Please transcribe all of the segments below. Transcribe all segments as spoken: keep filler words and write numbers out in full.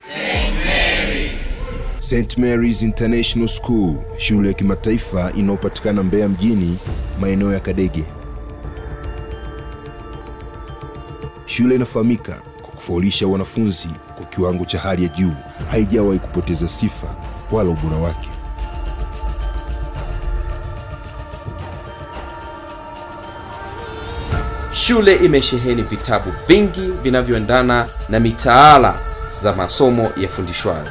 Saint Mary's. Saint Mary's International School, shule ya kimataifa inayopatikana Mbeya mjini, maeneo ya Kadege. Shule inafahamika kwa kufaulisha wanafunzi kwa kiwango cha hali ya juu, haijawahi kupoteza sifa wala ubora wake. Shule imesheheni vitabu vingi vinavyoendana na mitaala za masomo yafundishwayo.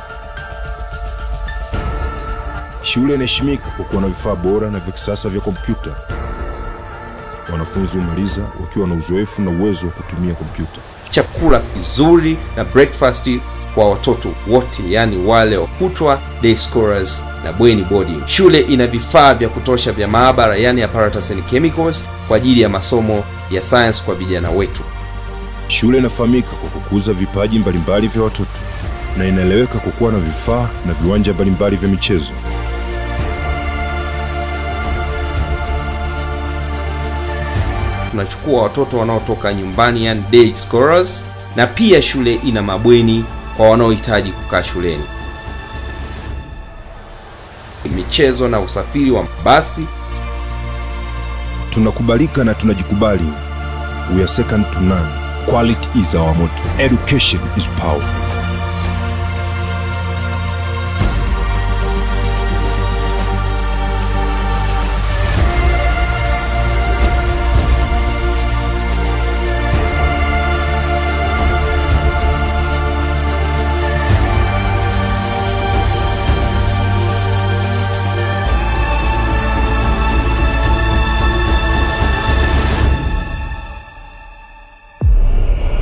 Shule inaheshimika kwa kuwa na vifaa bora na vya kisasa vya kompyuta. Wanafunzi humaliza wakiwa na uzoefu na uwezo wa kutumia kompyuta. Chakula kizuri na breakfast kwa watoto wote, yani wale wa kutwa, day scholars na bweni boarding. Shule ina vifaa vya kutosha vya maabara, yani apparatus and chemicals, kwa ajili ya masomo ya science kwa vijana wetu. Shule inafahamika kwa kukuza vipaji mbalimbali vya watoto na inaeleweka kwa kuwa na vifaa na viwanja mbalimbali vya michezo. Tunachukua watoto wanaotoka nyumbani, yani day scholars, na pia shule ina mabweni kwa wanaohitaji kukaa shuleni. Michezo na usafiri wa basi. Tunakubalika na tunajikubali. We are second to none. Quality is our motto. Education is power.